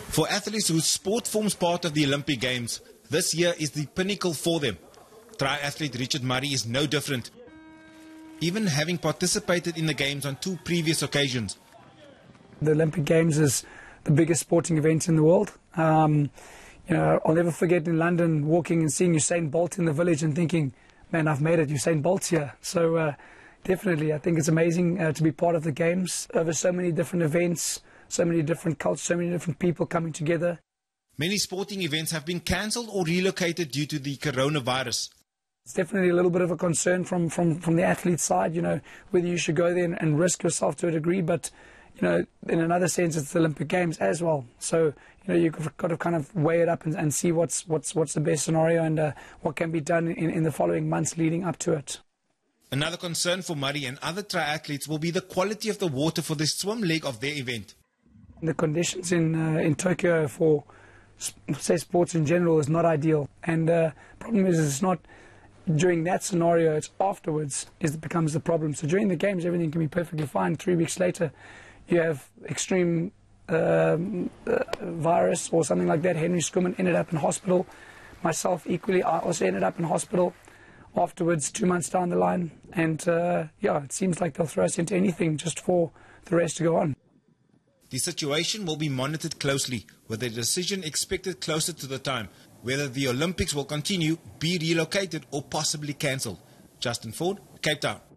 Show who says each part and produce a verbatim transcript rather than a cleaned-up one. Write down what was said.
Speaker 1: For athletes whose sport forms part of the Olympic Games, this year is the pinnacle for them. Triathlete Richard Murray is no different, even having participated in the Games on two previous occasions.
Speaker 2: The Olympic Games is the biggest sporting event in the world. Um, you know, I'll never forget in London walking and seeing Usain Bolt in the village and thinking, man, I've made it, Usain Bolt's here. So uh, definitely, I think it's amazing uh, to be part of the Games over so many different events, so many different cultures, so many different people coming together.
Speaker 1: Many sporting events have been cancelled or relocated due to the coronavirus.
Speaker 2: It's definitely a little bit of a concern from, from, from the athlete side, you know, whether you should go there and, and risk yourself to a degree, but, you know, in another sense, it's the Olympic Games as well. So, you know, you've got to kind of weigh it up and, and see what's, what's, what's the best scenario and uh, what can be done in, in the following months leading up to it.
Speaker 1: Another concern for Murray and other triathletes will be the quality of the water for the swim leg of their event.
Speaker 2: The conditions in, uh, in Tokyo for, say, sports in general is not ideal. And the uh, problem is it's not during that scenario, it's afterwards is it becomes the problem. So during the Games, everything can be perfectly fine. Three weeks later, you have extreme um, uh, virus or something like that. Henry Schoeman ended up in hospital. Myself equally, I also ended up in hospital afterwards, two months down the line. And uh, yeah, it seems like they'll throw us into anything just for the race to go on.
Speaker 1: The situation will be monitored closely, with a decision expected closer to the time, whether the Olympics will continue, be relocated or possibly cancelled. Justin Ford, Cape Town.